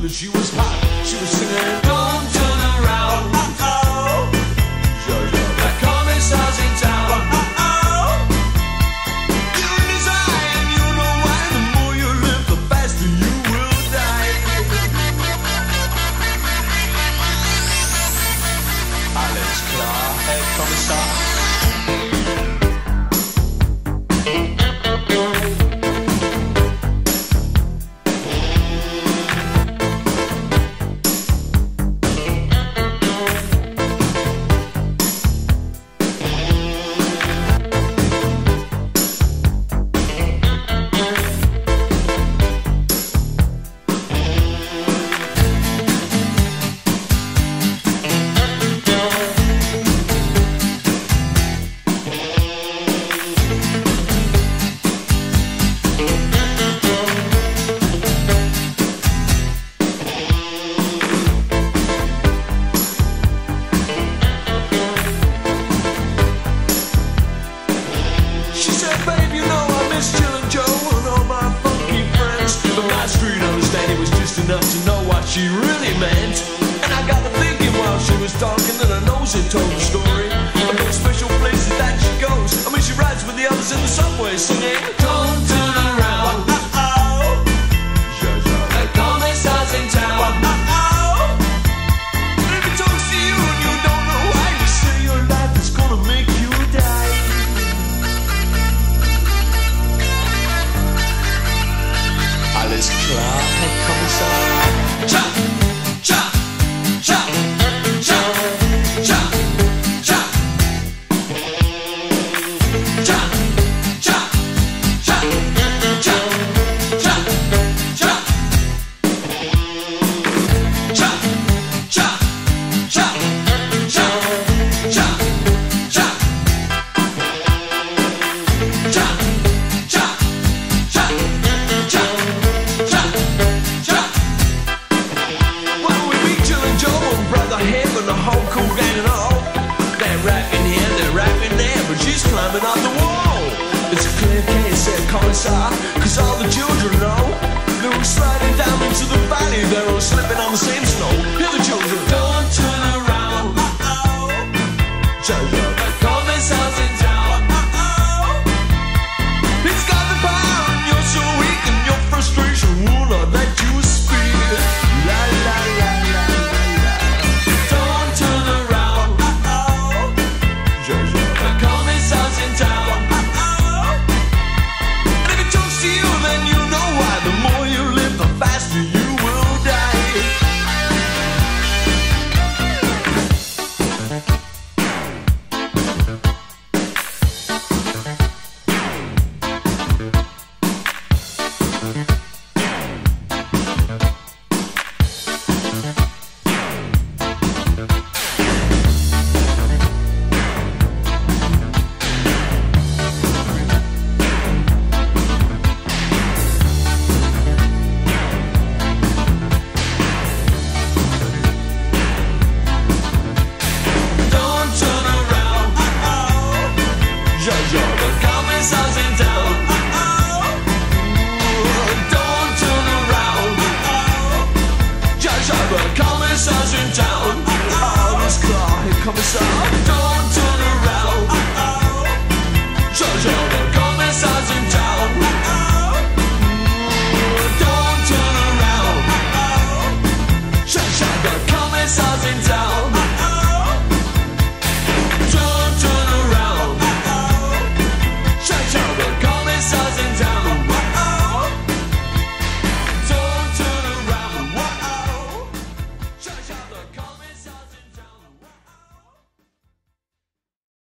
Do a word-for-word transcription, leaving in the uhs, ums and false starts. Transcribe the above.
that she was hot. She was singing, don't turn around. Uh-oh. The commissar's in town. Uh-oh. You're in his eye and you know why. The more you live, the faster you will die. Alles klar, Herr Kommissar. Enough to know what she really meant. And I got to thinking while she was talking that her nose had told the story of those special places that she goes. I mean, she rides with the others in the subway singing, don't turn around. Uh-oh. The commissar's in town. Uh-oh. And if he talks to you and you don't know why, you say your life is gonna make you die. Alles klar, Herr Kommissar. Cha, cha, cha, cha, cha, cha. Cha, cha, cha, cha, cha, cha. Cha, cha, cha, cha, cha, cha. Cha, cha, cha, cha, cha. Heaven, the whole cool gang and all. They're rapping here, they're rapping there, but she's climbing up the wall. It's a clear case, said Commissar, cause all the children know they were sliding down into the valley. They're all slipping on the same